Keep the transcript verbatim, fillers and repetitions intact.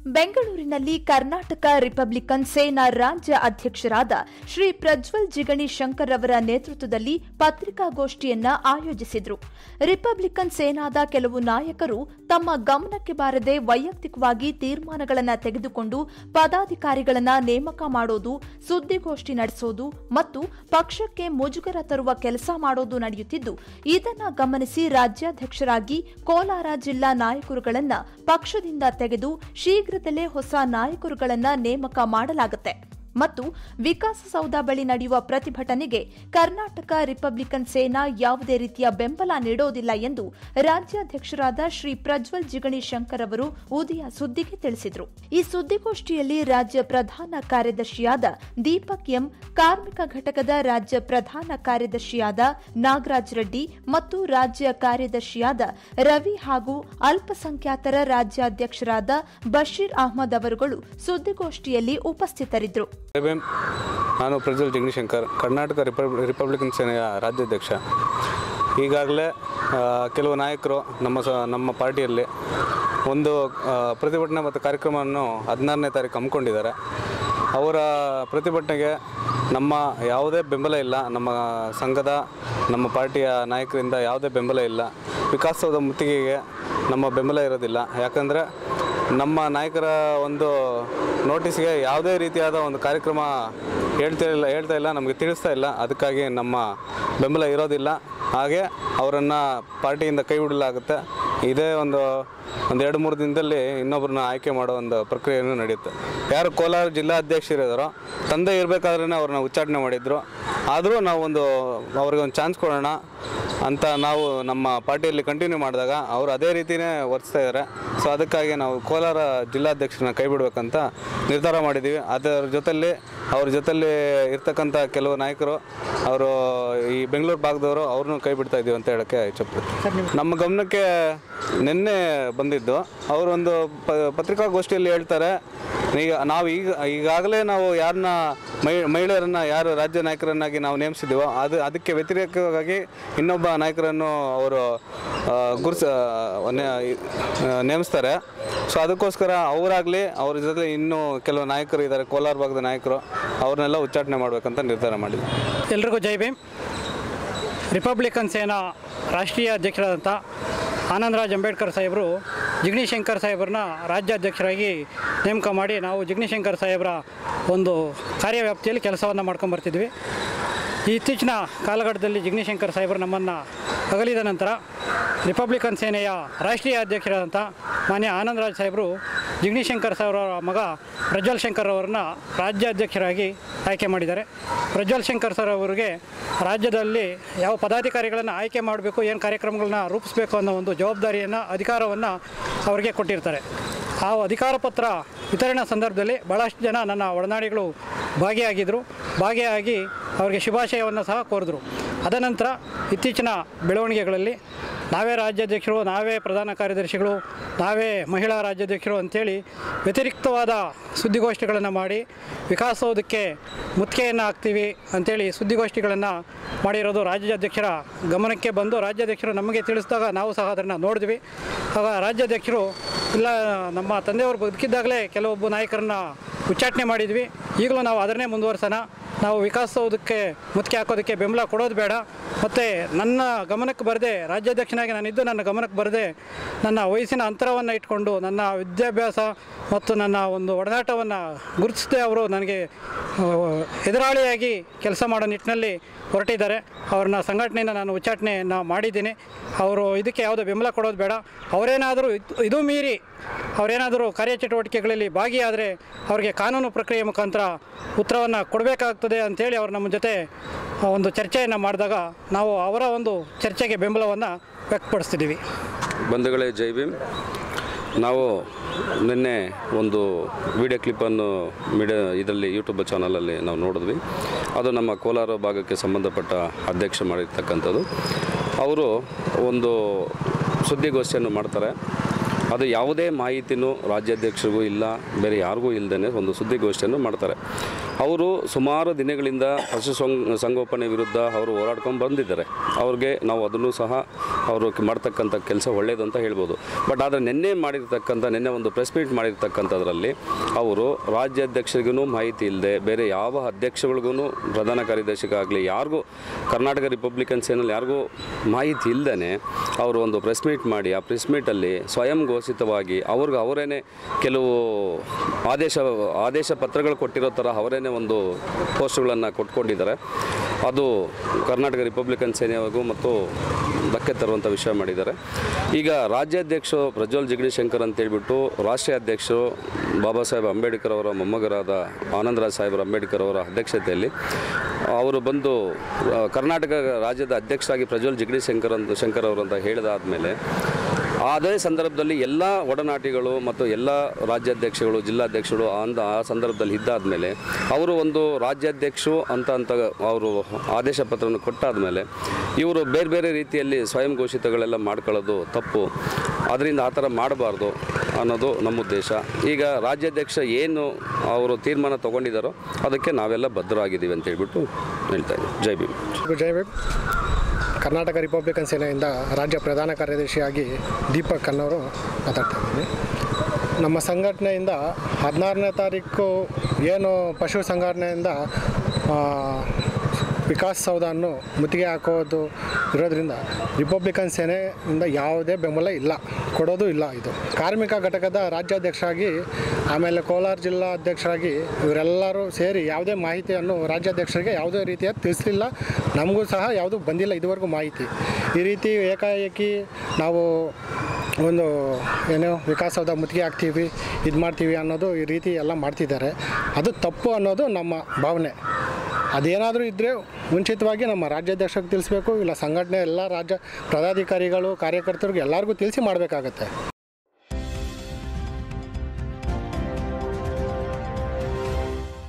ಬೆಂಗಳೂರಿನಲ್ಲಿ ಕರ್ನಾಟಕ ರಿಪಬ್ಲಿಕನ್ ಸೇನಾ ರಾಜ್ಯ ಅಧ್ಯಕ್ಷರಾದ ಶ್ರೀ ಪ್ರಜ್ವಲ್ ಜಿಗಣಿ ಶಂಕರ್ ಅವರ ನೇತೃತ್ವದಲ್ಲಿ ಪತ್ರಿಕಾಗೋಷ್ಠಿಯನ್ನ ಆಯೋಜಿಸಿದ್ರು. ರಿಪಬ್ಲಿಕನ್ ಸೇನಾದ ಕೆಲವು ನಾಯಕರು ತಮ್ಮ ಗಮನಕ್ಕೆ ಬಾರದೆ ವೈಯಕ್ತಿಕವಾಗಿ ತೀರ್ಮಾನಗಳನ್ನು ತೆಗೆದುಕೊಂಡು ಪದಾಧಿಕಾರಿಗಳನ್ನ ನೇಮಕ ಮಾಡೋದು, ಸುದ್ದಿಗೋಷ್ಠಿ ನಡೆಸೋದು ಮತ್ತು ಪಕ್ಷಕ್ಕೆ ಮುಜುಗರ ತರುವ ಕೆಲಸ ಮಾಡೋದು ನಡೆಯುತ್ತಿದ್ದು, ಇದನ್ನು ಗಮನಿಸಿ ರಾಜ್ಯಾಧ್ಯಕ್ಷರಾಗಿ ಕೋಲಾರ ಜಿಲ್ಲಾ ನಾಯಕರುಗಳನ್ನ ಪಕ್ಷದಿಂದ ತೆಗೆದು ಶೀಘ್ರದಲ್ಲೇ ಹೊಸ ನಾಯಕರುಗಳನ್ನ ನೇಮಕ ಮಾಡಲಾಗುತ್ತೆ ಮತ್ತು ವಿಕಾಸಸೌಧ ಬಳಿ ನಡೆಯುವ ಪ್ರತಿಭಟನೆಗೆ ಕರ್ನಾಟಕ ರಿಪಬ್ಲಿಕನ್ ಸೇನಾ ಯಾವುದೇ ರೀತಿಯ ಬೆಂಬಲ ನೀಡೋದಿಲ್ಲ ಎಂದು ರಾಜ್ಯಾಧ್ಯಕ್ಷರಾದ ಶ್ರೀ ಪ್ರಜ್ವಲ್ ಜಿಗಣಿ ಶಂಕರ್ ಅವರು ಉದಯ ಸುದ್ದಿಗೆ ತಿಳಿಸಿದರು. ಈ ಸುದ್ದಿಗೋಷ್ಠಿಯಲ್ಲಿ ರಾಜ್ಯ ಪ್ರಧಾನ ಕಾರ್ಯದರ್ಶಿಯಾದ ದೀಪಕ್ ಎಂ, ಕಾರ್ಮಿಕ ಘಟಕದ ರಾಜ್ಯ ಪ್ರಧಾನ ಕಾರ್ಯದರ್ಶಿಯಾದ ನಾಗರಾಜ್ ರೆಡ್ಡಿ ಮತ್ತು ರಾಜ್ಯ ಕಾರ್ಯದರ್ಶಿಯಾದ ರವಿ ಹಾಗೂ ಅಲ್ಪಸಂಖ್ಯಾತರ ರಾಜ್ಯಾಧ್ಯಕ್ಷರಾದ ಬಶೀರ್ ಅಹಮದ್ ಅವರುಗಳು ಸುದ್ದಿಗೋಷ್ಠಿಯಲ್ಲಿ ಉಪಸ್ಥಿತರಿದ್ದರು. ನಾನು ಪ್ರಜ್ವಲ್ ಜಿಗಣಿ ಶಂಕರ್, ಕರ್ನಾಟಕ ರಿಪಬ್ಲಿಕನ್ ಸೇನೆಯ ರಾಜ್ಯಾಧ್ಯಕ್ಷ. ಈಗಾಗಲೇ ಕೆಲವು ನಾಯಕರು ನಮ್ಮ ಸ ನಮ್ಮ ಪಾರ್ಟಿಯಲ್ಲಿ ಒಂದು ಪ್ರತಿಭಟನೆ ಮತ್ತು ಕಾರ್ಯಕ್ರಮವನ್ನು ಹದಿನಾರನೇ ತಾರೀಕು ಹಮ್ಮಿಕೊಂಡಿದ್ದಾರೆ. ಅವರ ಪ್ರತಿಭಟನೆಗೆ ನಮ್ಮ ಯಾವುದೇ ಬೆಂಬಲ ಇಲ್ಲ. ನಮ್ಮ ಸಂಘದ ನಮ್ಮ ಪಾರ್ಟಿಯ ನಾಯಕರಿಂದ ಯಾವುದೇ ಬೆಂಬಲ ಇಲ್ಲ. ವಿಕಾಸಸೌಧ ಮುತ್ತಿಗೆಗೆ ನಮ್ಮ ಬೆಂಬಲ ಇರೋದಿಲ್ಲ. ಯಾಕಂದರೆ ನಮ್ಮ ನಾಯಕರ ಒಂದು ನೋಟಿಸ್ಗೆ ಯಾವುದೇ ರೀತಿಯಾದ ಒಂದು ಕಾರ್ಯಕ್ರಮ ಹೇಳ್ತಾ ಇಲ್ಲ ಹೇಳ್ತಾ ಇಲ್ಲ ನಮಗೆ ತಿಳಿಸ್ತಾ ಇಲ್ಲ. ಅದಕ್ಕಾಗಿ ನಮ್ಮ ಬೆಂಬಲ ಇರೋದಿಲ್ಲ. ಹಾಗೆ ಅವರನ್ನು ಪಾರ್ಟಿಯಿಂದ ಕೈ ಬಿಡಲಾಗುತ್ತೆ. ಇದೇ ಒಂದು ಒಂದು ಎರಡು ಮೂರು ದಿನದಲ್ಲಿ ಇನ್ನೊಬ್ಬರನ್ನ ಆಯ್ಕೆ ಮಾಡೋ ಒಂದು ಪ್ರಕ್ರಿಯೆಯನ್ನು ನಡೆಯುತ್ತೆ. ಯಾರು ಕೋಲಾರ ಜಿಲ್ಲಾಧ್ಯಕ್ಷರಿದ್ದಾರೋ ತಂದೆ ಇರಬೇಕಾದ್ರೇ ಅವ್ರನ್ನ ಉಚ್ಚಾಟನೆ ಮಾಡಿದ್ರು. ಆದರೂ ನಾವು ಒಂದು ಅವ್ರಿಗೆ ಒಂದು ಚಾನ್ಸ್ ಕೊಡೋಣ ಅಂತ ನಾವು ನಮ್ಮ ಪಾರ್ಟಿಯಲ್ಲಿ ಕಂಟಿನ್ಯೂ ಮಾಡಿದಾಗ ಅವರು ಅದೇ ರೀತಿಯೇ ವರ್ತಿಸ್ತಾ ಇದ್ದಾರೆ. ಸೊ ಅದಕ್ಕಾಗಿ ನಾವು ಕೋಲಾರ ಜಿಲ್ಲಾಧ್ಯಕ್ಷರನ್ನ ಕೈ ಬಿಡಬೇಕಂತ ನಿರ್ಧಾರ ಮಾಡಿದ್ದೀವಿ. ಅದರ ಜೊತೆಯಲ್ಲಿ ಅವ್ರ ಜೊತೆಯಲ್ಲಿ ಇರ್ತಕ್ಕಂಥ ಕೆಲವು ನಾಯಕರು ಅವರು ಈ ಬೆಂಗಳೂರು ಭಾಗದವರು ಅವ್ರನ್ನೂ ಕೈ ಬಿಡ್ತಾ ಇದ್ದೀವಿ ಅಂತ ಹೇಳೋಕ್ಕೆ ಇಚ್ಛಪಡ್ತೀವಿ. ನಮ್ಮ ಗಮನಕ್ಕೆ ನಿನ್ನೆ ಬಂದಿದ್ದು ಅವರೊಂದು ಪ ಪತ್ರಿಕಾಗೋಷ್ಠಿಯಲ್ಲಿ ಹೇಳ್ತಾರೆ, ಈಗ ನಾವು ಈಗ ಈಗಾಗಲೇ ನಾವು ಯಾರನ್ನ ಮಹಿ ಮಹಿಳೆಯರನ್ನು ಯಾರು ರಾಜ್ಯ ನಾಯಕರನ್ನಾಗಿ ನಾವು ನೇಮಿಸಿದ್ದೀವೋ ಅದು ಅದಕ್ಕೆ ವ್ಯತಿರೇಕವಾಗಿ ಇನ್ನೊಬ್ಬ ನಾಯಕರನ್ನು ಅವರು ಗುರುಸ ನೇಮಿಸ್ತಾರೆ. ಸೊ ಅದಕ್ಕೋಸ್ಕರ ಅವರಾಗಲಿ ಅವ್ರ ಜೊತೆ ಇನ್ನೂ ಕೆಲವು ನಾಯಕರು ಇದ್ದಾರೆ, ಕೋಲಾರ ಭಾಗದ ನಾಯಕರು, ಅವ್ರನ್ನೆಲ್ಲ ಉಚ್ಚಾಟನೆ ಮಾಡಬೇಕಂತ ನಿರ್ಧಾರ ಮಾಡಿದ್ವಿ. ಎಲ್ರಿಗೂ ಜೈ ಭೀಮ್. ರಿಪಬ್ಲಿಕನ್ ಸೇನಾ ರಾಷ್ಟ್ರೀಯ ಅಧ್ಯಕ್ಷರಾದಂಥ ಆನಂದರಾಜ್ ಅಂಬೇಡ್ಕರ್ ಸಾಹೇಬರು ಜಿಗಣಿ ಶಂಕರ್ ಸಾಹೇಬ್ರನ್ನ ರಾಜ್ಯಾಧ್ಯಕ್ಷರಾಗಿ ನೇಮಕ ಮಾಡಿ ನಾವು ಜಿಗಣಿ ಶಂಕರ್ ಸಾಹೇಬರ ಒಂದು ಕಾರ್ಯವ್ಯಾಪ್ತಿಯಲ್ಲಿ ಕೆಲಸವನ್ನು ಮಾಡ್ಕೊಂಬರ್ತಿದ್ವಿ. ಈ ಇತ್ತೀಚಿನ ಕಾಲಘಟ್ಟದಲ್ಲಿ ಜಿಗಣಿ ಶಂಕರ್ ಸಾಹೇಬರು ನಮ್ಮನ್ನು ಅಗಲಿದ ನಂತರ ರಿಪಬ್ಲಿಕನ್ ಸೇನೆಯ ರಾಷ್ಟ್ರೀಯ ಅಧ್ಯಕ್ಷರಾದಂಥ ಮಾನ್ಯ ಆನಂದರಾಜ್ ಸಾಹೇಬರು ಜಿಗಣಿ ಶಂಕರ್ ಸಾಹೇಬರ ಮಗ ಪ್ರಜ್ವಲ್ ಶಂಕರ್ ಅವರನ್ನ ರಾಜ್ಯಾಧ್ಯಕ್ಷರಾಗಿ ಆಯ್ಕೆ ಮಾಡಿದ್ದಾರೆ. ಪ್ರಜ್ವಲ್ ಶಂಕರ್ ಸರ್ ಅವರಿಗೆ ರಾಜ್ಯದಲ್ಲಿ ಯಾವ ಪದಾಧಿಕಾರಿಗಳನ್ನು ಆಯ್ಕೆ ಮಾಡಬೇಕು, ಏನು ಕಾರ್ಯಕ್ರಮಗಳನ್ನ ರೂಪಿಸಬೇಕು ಅನ್ನೋ ಒಂದು ಜವಾಬ್ದಾರಿಯನ್ನು, ಅಧಿಕಾರವನ್ನು ಅವರಿಗೆ ಕೊಟ್ಟಿರ್ತಾರೆ. ಆ ಅಧಿಕಾರ ಪತ್ರ ವಿತರಣಾ ಸಂದರ್ಭದಲ್ಲಿ ಭಾಳಷ್ಟು ಜನ ನನ್ನ ಒಡನಾಡಿಗಳು ಭಾಗಿಯಾಗಿದ್ದರು. ಭಾಗಿಯಾಗಿ ಅವರಿಗೆ ಶುಭಾಶಯವನ್ನು ಸಹ ಕೋರಿದ್ರು. ಅದನಂತರ ಇತ್ತೀಚಿನ ಬೆಳವಣಿಗೆಗಳಲ್ಲಿ ನಾವೇ ರಾಜ್ಯಾಧ್ಯಕ್ಷರು, ನಾವೇ ಪ್ರಧಾನ ಕಾರ್ಯದರ್ಶಿಗಳು, ನಾವೇ ಮಹಿಳಾ ರಾಜ್ಯಾಧ್ಯಕ್ಷರು ಅಂಥೇಳಿ ವ್ಯತಿರಿಕ್ತವಾದ ಸುದ್ದಿಗೋಷ್ಠಿಗಳನ್ನು ಮಾಡಿ ವಿಕಾಸಸೌಧಕ್ಕೆ ಮುತ್ತಿಗೆಯನ್ನು ಹಾಕ್ತೀವಿ ಅಂಥೇಳಿ ಸುದ್ದಿಗೋಷ್ಠಿಗಳನ್ನು ಮಾಡಿರೋದು ರಾಜ್ಯಾಧ್ಯಕ್ಷರ ಗಮನಕ್ಕೆ ಬಂದು ರಾಜ್ಯಾಧ್ಯಕ್ಷರು ನಮಗೆ ತಿಳಿಸಿದಾಗ ನಾವು ಸಹ ಅದನ್ನು ನೋಡಿದ್ವಿ. ಆಗ ರಾಜ್ಯಾಧ್ಯಕ್ಷರು ಇಲ್ಲ, ನಮ್ಮ ತಂದೆಯವರು ಬದುಕಿದ್ದಾಗಲೇ ಕೆಲವೊಬ್ಬ ನಾಯಕರನ್ನ ಉಚ್ಚಾಟನೆ ಮಾಡಿದ್ವಿ, ಈಗಲೂ ನಾವು ಅದನ್ನೇ ಮುಂದುವರ್ಸೋಣ, ನಾವು ವಿಕಾಸಸೌಧಕ್ಕೆ ಮುತ್ತಿಗೆ ಹಾಕೋದಕ್ಕೆ ಬೆಂಬಲ ಕೊಡೋದು ಬೇಡ, ಮತ್ತು ನನ್ನ ಗಮನಕ್ಕೆ ಬರದೆ ರಾಜ್ಯಾಧ್ಯಕ್ಷನಾಗಿ ನಾನಿದ್ದು ನನ್ನ ಗಮನಕ್ಕೆ ಬರದೆ ನನ್ನ ವಯಸ್ಸಿನ ಅಂತರವನ್ನು ಇಟ್ಕೊಂಡು ನನ್ನ ವಿದ್ಯಾಭ್ಯಾಸ ಮತ್ತು ನನ್ನ ಒಂದು ಒಡನಾಟವನ್ನು ಗುರುತಿಸದೆ ಅವರು ನನಗೆ ಎದುರಾಳಿಯಾಗಿ ಕೆಲಸ ಮಾಡೋ ನಿಟ್ಟಿನಲ್ಲಿ ಹೊರಟಿದ್ದಾರೆ. ಅವ್ರನ್ನ ಸಂಘಟನೆಯಿಂದ ನಾನು ಉಚ್ಚಾಟನೆಯನ್ನು ಮಾಡಿದ್ದೀನಿ. ಅವರು ಇದಕ್ಕೆ ಯಾವುದೋ ಬೆಂಬಲ ಕೊಡೋದು ಬೇಡ. ಅವರೇನಾದರೂ ಇದು ಮೀರಿ ಅವರೇನಾದರೂ ಕಾರ್ಯಚಟುವಟಿಕೆಗಳಲ್ಲಿ ಭಾಗಿಯಾದರೆ ಅವರಿಗೆ ಕಾನೂನು ಪ್ರಕ್ರಿಯೆ ಮುಖಾಂತರ ಉತ್ತರವನ್ನು ಕೊಡಬೇಕಾಗ್ತದೆ ಅಂಥೇಳಿ ಅವರು ನಮ್ಮ ಜೊತೆ ಒಂದು ಚರ್ಚೆಯನ್ನು ಮಾಡಿದಾಗ ನಾವು ಅವರ ಒಂದು ಚರ್ಚೆಗೆ ಬೆಂಬಲವನ್ನು ವ್ಯಕ್ತಪಡಿಸ್ತಿದ್ದೀವಿ. ಬಂಧುಗಳೇ, ಜೈ ಭೀಮ್. ನಾವು ನಿನ್ನೆ ಒಂದು ವಿಡಿಯೋ ಕ್ಲಿಪ್ಪನ್ನು ಮೀಡಿಯಾ ಇದರಲ್ಲಿ ಯೂಟ್ಯೂಬ್ ಚಾನಲಲ್ಲಿ ನಾವು ನೋಡಿದ್ವಿ. ಅದು ನಮ್ಮ ಕೋಲಾರ ಭಾಗಕ್ಕೆ ಸಂಬಂಧಪಟ್ಟ ಅಧ್ಯಕ್ಷ ಮಾಡಿರ್ತಕ್ಕಂಥದ್ದು. ಅವರು ಒಂದು ಸುದ್ದಿಗೋಷ್ಠಿಯನ್ನು ಮಾಡ್ತಾರೆ. ಅದು ಯಾವುದೇ ಮಾಹಿತಿನೂ ರಾಜ್ಯಾಧ್ಯಕ್ಷರಿಗೂ ಇಲ್ಲ, ಬೇರೆ ಯಾರಿಗೂ ಇಲ್ಲದೇ ಒಂದು ಸುದ್ದಿಗೋಷ್ಠಿಯನ್ನು ಮಾಡ್ತಾರೆ. ಅವರು ಸುಮಾರು ದಿನಗಳಿಂದ ಪಶು ಸಂಗ್ ಸಂಗೋಪನೆ ವಿರುದ್ಧ ಅವರು ಹೋರಾಡ್ಕೊಂಡು ಬಂದಿದ್ದಾರೆ. ಅವ್ರಿಗೆ ನಾವು ಅದನ್ನು ಸಹ ಅವರು ಮಾಡ್ತಕ್ಕಂಥ ಕೆಲಸ ಒಳ್ಳೆಯದು ಅಂತ ಹೇಳ್ಬೋದು. ಬಟ್ ಆದರೆ ನಿನ್ನೆ ಮಾಡಿರ್ತಕ್ಕಂಥ ನಿನ್ನೆ ಒಂದು ಪ್ರೆಸ್ ಮೀಟ್ ಮಾಡಿರ್ತಕ್ಕಂಥದ್ರಲ್ಲಿ ಅವರು ರಾಜ್ಯಾಧ್ಯಕ್ಷರಿಗೂ ಮಾಹಿತಿ ಇಲ್ಲದೆ ಬೇರೆ ಯಾವ ಅಧ್ಯಕ್ಷಗಳಿಗೂ ಪ್ರಧಾನ ಕಾರ್ಯದರ್ಶಿಗಾಗಲಿ ಯಾರಿಗೂ ಕರ್ನಾಟಕ ರಿಪಬ್ಲಿಕನ್ ಸೇನೆಯಲ್ಲಿ ಯಾರಿಗೂ ಮಾಹಿತಿ ಇಲ್ಲದೇ ಅವರು ಒಂದು ಪ್ರೆಸ್ ಮೀಟ್ ಮಾಡಿ ಆ ಪ್ರೆಸ್ ಮೀಟಲ್ಲಿ ಸ್ವಯಂ ಘೋಷಿತವಾಗಿ ಅವ್ರಿಗೆ ಅವರೇನೆ ಕೆಲವು ಆದೇಶ ಆದೇಶ ಪತ್ರಗಳು ಕೊಟ್ಟಿರೋ ಥರ ಅವರೇನೆ ಒಂದು ಪೋಸ್ಟ್ಗಳನ್ನು ಕೊಟ್ಕೊಂಡಿದ್ದಾರೆ. ಅದು ಕರ್ನಾಟಕ ರಿಪಬ್ಲಿಕನ್ ಸೇನೆಯವರೆಗೂ ಮತ್ತು ಧಕ್ಕೆ ತರುವಂಥ ವಿಷಯ ಮಾಡಿದ್ದಾರೆ. ಈಗ ರಾಜ್ಯಾಧ್ಯಕ್ಷರು ಪ್ರಜ್ವಲ್ ಜಿಗಣಿಶಂಕರ್ ಅಂತೇಳ್ಬಿಟ್ಟು ರಾಷ್ಟ್ರೀಯ ಅಧ್ಯಕ್ಷರು ಬಾಬಾ ಸಾಹೇಬ್ ಅಂಬೇಡ್ಕರ್ ಅವರ ಮೊಮ್ಮಗರಾದ ಆನಂದರಾಜ್ ಸಾಹೇಬರ ಅಂಬೇಡ್ಕರ್ ಅವರ ಅಧ್ಯಕ್ಷತೆಯಲ್ಲಿ ಅವರು ಬಂದು ಕರ್ನಾಟಕ ರಾಜ್ಯದ ಅಧ್ಯಕ್ಷರಾಗಿ ಪ್ರಜ್ವಲ್ ಜಿಗಣಿಶಂಕರ್ ಅಂತ ಶಂಕರ್ ಅವರು ಅಂತ ಹೇಳಿದಾದಮೇಲೆ ಅದೇ ಸಂದರ್ಭದಲ್ಲಿ ಎಲ್ಲ ಒಡನಾಟಿಗಳು ಮತ್ತು ಎಲ್ಲ ರಾಜ್ಯಾಧ್ಯಕ್ಷಗಳು ಜಿಲ್ಲಾಧ್ಯಕ್ಷಗಳು ಅಂದ ಆ ಸಂದರ್ಭದಲ್ಲಿ ಇದ್ದಾದ ಮೇಲೆ ಅವರು ಒಂದು ರಾಜ್ಯಾಧ್ಯಕ್ಷರು ಅಂತ ಅಂತ ಅವರು ಆದೇಶ ಪತ್ರವನ್ನು ಕೊಟ್ಟಾದ ಮೇಲೆ ಇವರು ಬೇರೆ ಬೇರೆ ರೀತಿಯಲ್ಲಿ ಸ್ವಯಂ ಘೋಷಿತಗಳೆಲ್ಲ ಮಾಡ್ಕೊಳ್ಳೋದು ತಪ್ಪು. ಅದರಿಂದ ಆ ಥರ ಮಾಡಬಾರ್ದು ಅನ್ನೋದು ನಮ್ಮ ಉದ್ದೇಶ. ಈಗ ರಾಜ್ಯಾಧ್ಯಕ್ಷ ಏನು ಅವರು ತೀರ್ಮಾನ ತೊಗೊಂಡಿದ್ದಾರೋ ಅದಕ್ಕೆ ನಾವೆಲ್ಲ ಬದ್ಧರಾಗಿದ್ದೀವಿ ಅಂತ ಹೇಳ್ಬಿಟ್ಟು ಹೇಳ್ತಾ ಇದ್ದೀವಿ. ಜೈ ಭೀಮ್. ಜೈ ಭೀಮ್. ಕರ್ನಾಟಕ ರಿಪಬ್ಲಿಕನ್ ಸೇನೆಯಿಂದ ರಾಜ್ಯ ಪ್ರಧಾನ ಕಾರ್ಯದರ್ಶಿಯಾಗಿ ದೀಪಕ್ ಅನ್ನೋರು ಮಾತಾಡ್ತಾ ಇದ್ದೀನಿ. ನಮ್ಮ ಸಂಘಟನೆಯಿಂದ ಹದಿನಾರನೇ ತಾರೀಕು ಏನು ಪಶು ಸಂಘಟನೆಯಿಂದ ವಿಕಾಸ್ ಸೌಧವನ್ನು ಮುತ್ತಿಗೆ ಹಾಕೋದು ಇರೋದ್ರಿಂದ ರಿಪಬ್ಲಿಕನ್ ಸೇನೆಯಿಂದ ಯಾವುದೇ ಬೆಂಬಲ ಇಲ್ಲ, ಕೊಡೋದು ಇಲ್ಲ. ಇದು ಕಾರ್ಮಿಕ ಘಟಕದ ರಾಜ್ಯಾಧ್ಯಕ್ಷರಾಗಿ ಆಮೇಲೆ ಕೋಲಾರ ಜಿಲ್ಲಾ ಅಧ್ಯಕ್ಷರಾಗಿ ಇವರೆಲ್ಲರೂ ಸೇರಿ ಯಾವುದೇ ಮಾಹಿತಿಯನ್ನು ರಾಜ್ಯಾಧ್ಯಕ್ಷರಿಗೆ ಯಾವುದೇ ರೀತಿಯ ತಿಳಿಸಲಿಲ್ಲ. ನಮಗೂ ಸಹ ಯಾವುದೂ ಬಂದಿಲ್ಲ ಇದುವರೆಗೂ ಮಾಹಿತಿ. ಈ ರೀತಿ ಏಕಾಏಕಿ ನಾವು ಒಂದು ಏನು ವಿಕಾಸದ ಮುತ್ತಿಗೆ ಹಾಕ್ತೀವಿ ಇದು ಮಾಡ್ತೀವಿ ಅನ್ನೋದು ಈ ರೀತಿ ಎಲ್ಲ ಮಾಡ್ತಿದ್ದಾರೆ. ಅದು ತಪ್ಪು ಅನ್ನೋದು ನಮ್ಮ ಭಾವನೆ. ಅದೇನಾದರೂ ಇದ್ದರೆ ಮುಂಚಿತವಾಗಿ ನಮ್ಮ ರಾಜ್ಯಾಧ್ಯಕ್ಷರಿಗೆ ತಿಳಿಸ್ಬೇಕು, ಇಲ್ಲ ಸಂಘಟನೆ ಎಲ್ಲ ರಾಜ್ಯ ಪದಾಧಿಕಾರಿಗಳು ಕಾರ್ಯಕರ್ತರಿಗೆ ಎಲ್ಲರಿಗೂ ತಿಳಿಸಿ ಮಾಡಬೇಕಾಗತ್ತೆ.